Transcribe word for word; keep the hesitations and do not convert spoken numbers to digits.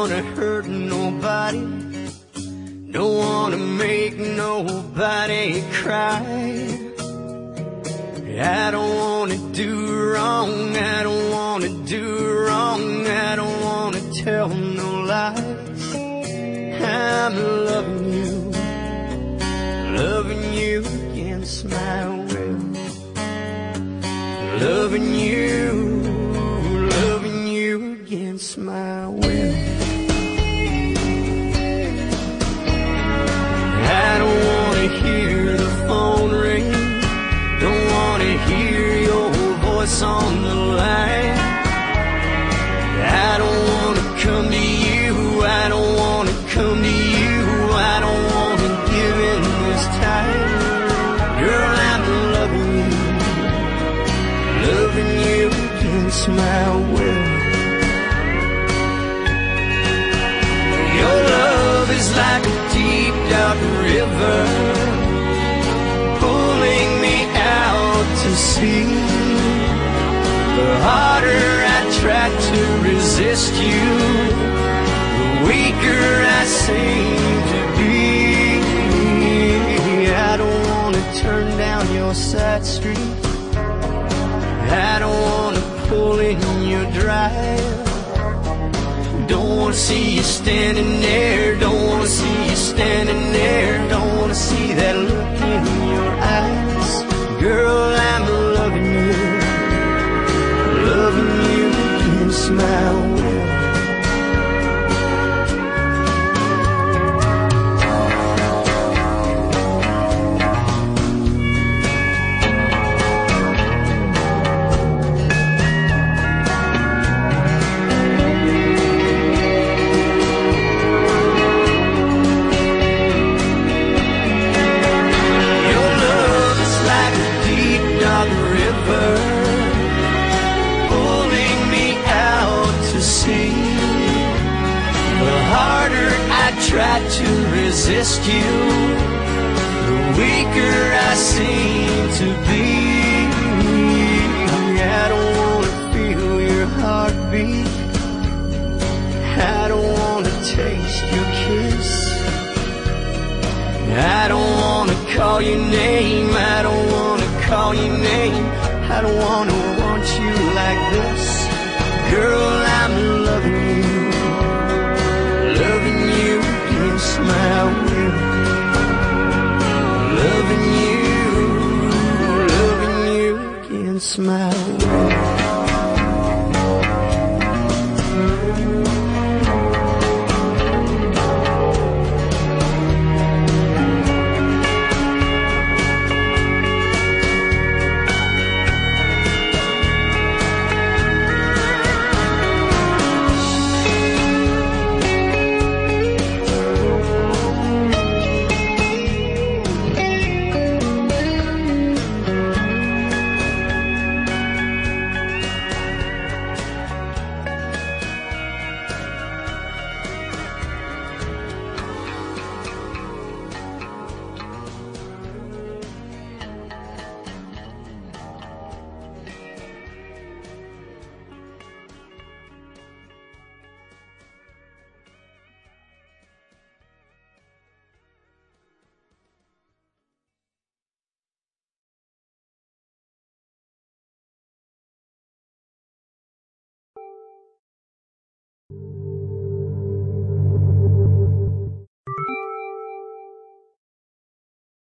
wanna hurt nobody, don't wanna make nobody cry. I don't wanna do wrong, I don't wanna do wrong, I don't wanna tell no lies. I'm loving you, loving you against my will. Loving you, loving you against my will. I don't wanna hear the phone ring, don't wanna hear your voice on the line. I don't wanna come to you, I don't wanna come to you, I don't wanna give in this time. Girl, I'm loving you, loving you against my will. Your love is like a deep dark river, pulling me out to sea. The harder I try to resist you, the weaker I seem to be. I don't wanna turn down your side street, I don't wanna pull in your drive. Don't wanna see you standing there, don't wanna see you standing there, don't wanna see that look in your eyes. Girl, I'm loving you, loving you against my will. Try to resist you, the weaker I seem to be. I don't wanna feel your heartbeat, I don't wanna taste your kiss, I don't wanna call your name, I don't wanna call your name, I don't wanna want you like this. Girl, I'm loving you, loving you against my will. Loving you, loving you against my